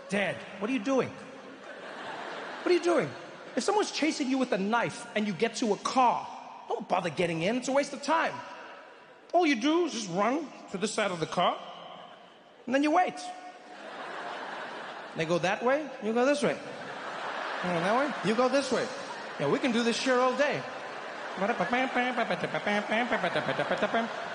Dad, what are you doing? What are you doing? If someone's chasing you with a knife and you get to a car, don't bother getting in. It's a waste of time. All you do is just run to the side of the car, and then you wait. They go that way, you go this way. They go that way, you go this way. Yeah, we can do this shit all day.